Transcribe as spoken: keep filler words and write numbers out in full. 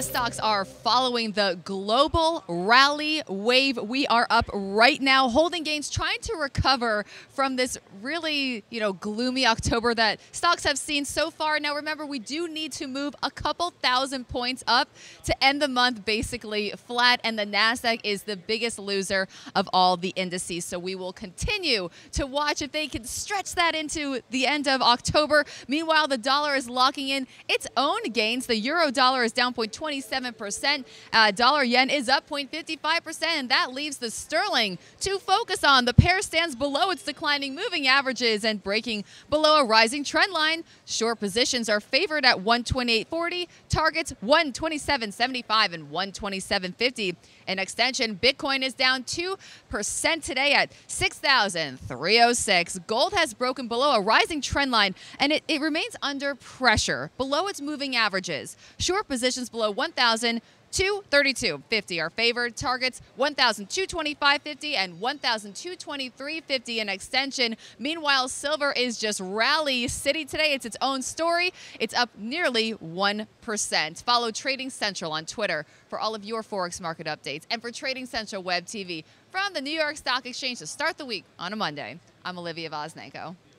U S stocks are following the global rally wave. We are up right now, holding gains, trying to recover from this really, you know, gloomy October that stocks have seen so far. Now, remember, we do need to move a couple thousand points up to end the month basically flat, and the NASDAQ is the biggest loser of all the indices. So we will continue to watch if they can stretch that into the end of October. Meanwhile, the dollar is locking in its own gains. The euro dollar is down zero point two seven percent. Uh, dollar yen is up zero point five five percent, and that leaves the sterling to focus on. The pair stands below its declining moving averages and breaking below a rising trend line. Short positions are favored at one twenty-eight forty, targets one twenty-seven seventy-five and one twenty-seven fifty. In extension, Bitcoin is down two percent today at six thousand three hundred six. Gold has broken below a rising trend line, and it, it remains under pressure below its moving averages. Short positions below one thousand two thirty-two fifty are favored. Targets one thousand two twenty-five fifty and one thousand two twenty-three fifty in extension. Meanwhile, silver is just rally city today. It's its own story. It's up nearly one percent. Follow Trading Central on Twitter for all of your Forex market updates, and for Trading Central Web T V from the New York Stock Exchange to start the week on a Monday. I'm Olivia Vosnenko.